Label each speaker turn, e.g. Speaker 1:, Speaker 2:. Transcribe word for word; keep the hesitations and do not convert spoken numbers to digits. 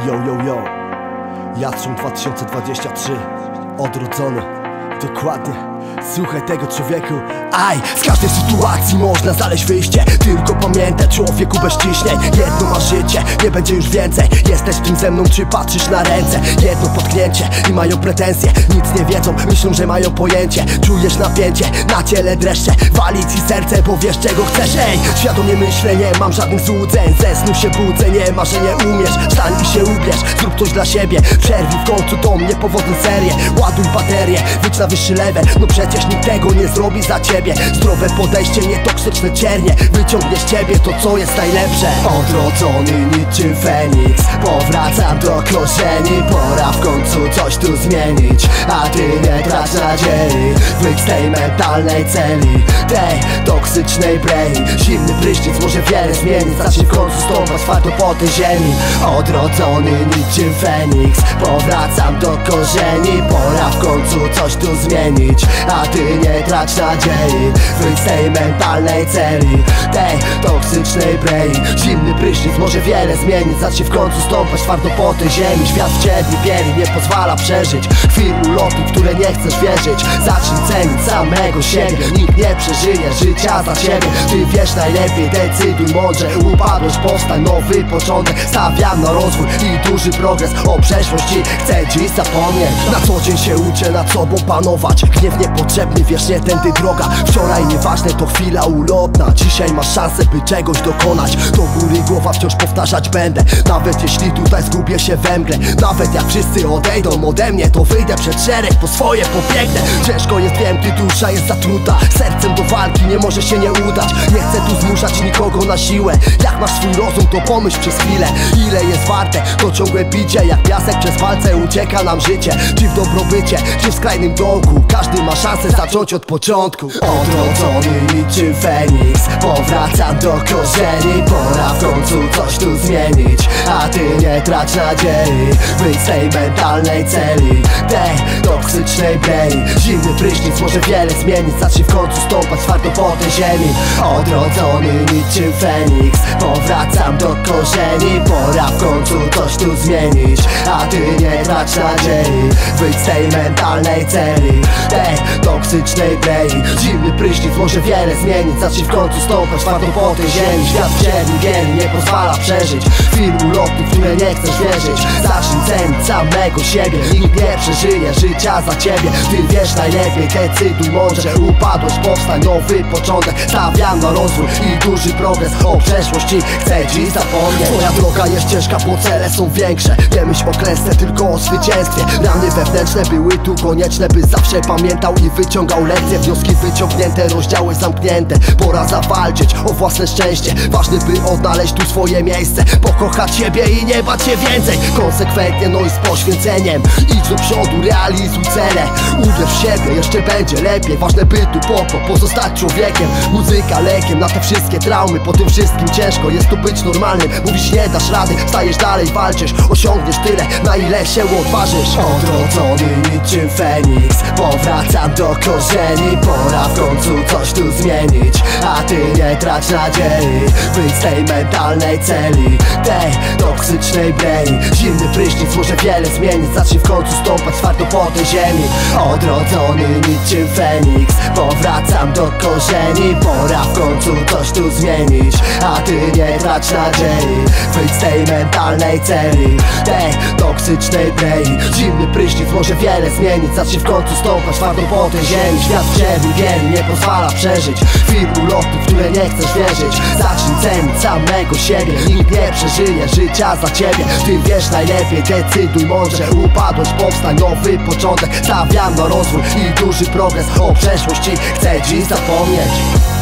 Speaker 1: Yo, yo, yo, Jastrząb dwa tysiące dwudziesty trzeci, odrodzony, dokładnie. Słuchaj tego, człowieku. Aj, z każdej sytuacji można znaleźć wyjście. Tylko pamiętaj, człowieku, bez ciśnień. Jedno masz życie, nie będzie już więcej. Jesteś tym ze mną, czy patrzysz na ręce? Jedno potknięcie i mają pretensje. Nic nie wiedzą, myślą, że mają pojęcie. Czujesz napięcie, na ciele dreszcze. Wali ci serce, bo wiesz czego chcesz. Ej, świadomie myślę, nie mam żadnych złudzeń. Ze snu się budzę, nie ma, że nie umiesz. Wstań i się ubierz, zrób coś dla siebie. Przerwij w końcu tą niepowodzą serię. Ładuj baterię, wyjdź na wyższy level. No przecież nikt tego nie zrobi za ciebie. Zdrowe podejście, nietoksyczne ciernie wyciągnie z ciebie to, co jest najlepsze. Odrodzony niczym Feniks, powracam do korzeni. Pora w końcu coś tu zmienić, a ty nie trać nadziei. Wyjdź z tej mentalnej celi, tej toksycznej brain. Zimny prysznic może wiele zmienić. Zacznij w końcu stąpać twardo po tej ziemi. Odrodzony niczym Feniks, powracam do korzeni. Pora w końcu coś tu zmienić, a ty nie trać nadziei. Wyjdź z tej mentalnej celi, tej toksycznej brain. Zimny prysznic może wiele zmienić. Zacznij w końcu stąpać twardo po tej ziemi. Świat w ciebie wieli, nie pozwala przeżyć chwil ulotu, w które nie chcesz wierzyć. Zacznij cenić samego siebie. Nikt nie przeżyje życia za ciebie. Ty wiesz najlepiej, decyduj mądrze. Upadłeś, powstań, nowy początek. Stawiam na rozwój i duży progres. O przeszłości chcę dziś zapomnieć. Na co dzień się uczę nad sobą panować. Gniew niepotrzebny, wiesz, nie tędy droga. Wczoraj nieważne, to chwila ulotna. Dzisiaj masz szansę, by czegoś dokonać. Do góry głowa wciąż powtarzać będę. Nawet jeśli tutaj zgubię się we mgle. Nawet jak wszyscy odejdą ode mnie, to wyjdę przed szereg, po swoje pobiegnę. Ciężko jest, wiem, ty dusza jest zatruta. Sercem do walki nie może się nie udać. Nie chcę tu zmuszać nikogo na siłę. Jak masz swój rozum, to pomyśl przez chwilę. Ile jest warte to ciągłe bicie. Jak piasek przez palce ucieka nam życie. Czy w dobrobycie, czy w skrajnym dołku. Każdy ma szansę zacząć od początku. Odrodzony niczym Feniks, powracam do korzeni. Pora w końcu coś tu zmienić, a ty nie trać nadziei. Wyjdź z tej mentalnej celi, tej toksycznej brain. Zimny prysznic może wiele zmienić. Zacznij w końcu stąpać twardo po tej ziemi. Odrodzony niczym Feniks, powracam do korzeni. Pora w końcu coś tu zmienić, a ty nie trać nadziei. Wyjdź z tej mentalnej celi, tej toksycznej brain. Zimny prysznic może wiele zmienić. Zacznij w końcu stąpać twardo po tej ziemi. Świat w ciebie wieli, nie pozwala przeżyć chwil ulotnych, w które nie chcesz wierzyć. Zacznij cenić samego siebie. Nikt nie przeżyje życia za ciebie. Ty wiesz najlepiej, decyduj mądrze. Upadłeś, powstań, nowy początek. Stawiam na rozwój i duży progres. O przeszłości chcę dziś zapomnieć. Twoja droga jest ciężka, bo cele są większe. Nie myśl o klęsce, tylko o zwycięstwie. Rany wewnętrzne były tu konieczne, by zawsze pamiętał i wyciągał lekcje. Wnioski wyciągnięte, rozdziały zamknięte. Pora zawalczyć o własne szczęście. Ważne, by odnaleźć tu swoje miejsce. Pokochać siebie i nie bać się więcej. Konsekwentnie, no i z poświęceniem. Idź do przodu, realizuj cele. Uwierz w siebie, jeszcze będzie lepiej. Ważne, by tu po to pozostać człowiekiem. Muzyka lekiem na te wszystkie traumy. Po tym wszystkim ciężko jest tu być normalnym. Mówisz nie dasz rady, stajesz dalej, walczysz. Osiągniesz tyle, na ile się odważysz. Odrodzony niczym Feniks, powracam do korzeni. Pora w końcu coś tu zmienić, a ty nie trać nadziei. Wyjdź z tej mentalnej celi, tej toksycznej brain. Zimny prysznic może wiele zmienić. Zacznij w końcu stąpać twardo po tej ziemi. Odrodzony niczym Feniks, powracam do korzeni. Pora w końcu coś tu zmienić, a ty nie trać nadziei. Wyjdź z tej mentalnej celi, tej toksycznej brain. Zimny prysznic może wiele zmienić. Zacznij w końcu stąpać twardo po tej ziemi. Świat w ciebie wieli, nie pozwala przeżyć chwil ulotnych, w które nie chcesz wierzyć. Zacznij cenić samego siebie. Nikt nie przeżyje życia za ciebie. Ty wiesz najlepiej, decyduj mądrze. Upadłeś, powstań, nowy początek. Stawiam na rozwój i duży progres. O przeszłości chcę dziś zapomnieć.